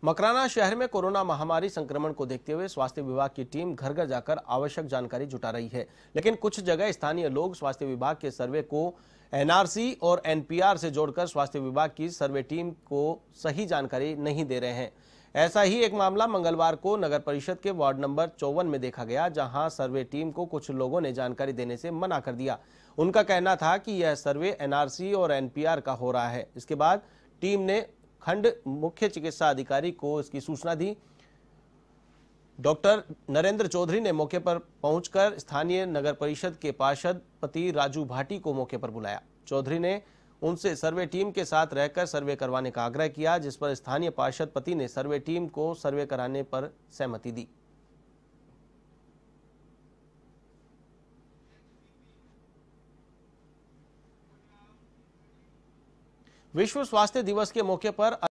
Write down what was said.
मकराना शहर में कोरोना महामारी संक्रमण को देखते हुए स्वास्थ्य विभाग की टीम घर घर जाकर आवश्यक जानकारी जुटा रही है, लेकिन कुछ जगह स्थानीय लोग स्वास्थ्य विभाग के सर्वे को एनआरसी और एनपीआर से जोड़कर स्वास्थ्य विभाग की सर्वे टीम को सही जानकारी नहीं दे रहे हैं। ऐसा ही एक मामला मंगलवार को नगर परिषद के वार्ड नंबर 54 में देखा गया, जहां सर्वे टीम को कुछ लोगों ने जानकारी देने से मना कर दिया। उनका कहना था कि यह सर्वे एनआरसी और एनपीआर का हो रहा है। इसके बाद टीम ने खंड मुख्य चिकित्सा अधिकारी को इसकी सूचना दी। डॉक्टर नरेंद्र चौधरी ने मौके पर पहुंचकर स्थानीय नगर परिषद के पार्षद पति राजू भाटी को मौके पर बुलाया। चौधरी ने उनसे सर्वे टीम के साथ रहकर सर्वे करवाने का आग्रह किया, जिस पर स्थानीय पार्षद पति ने सर्वे टीम को सर्वे कराने पर सहमति दी। विश्व स्वास्थ्य दिवस के मौके पर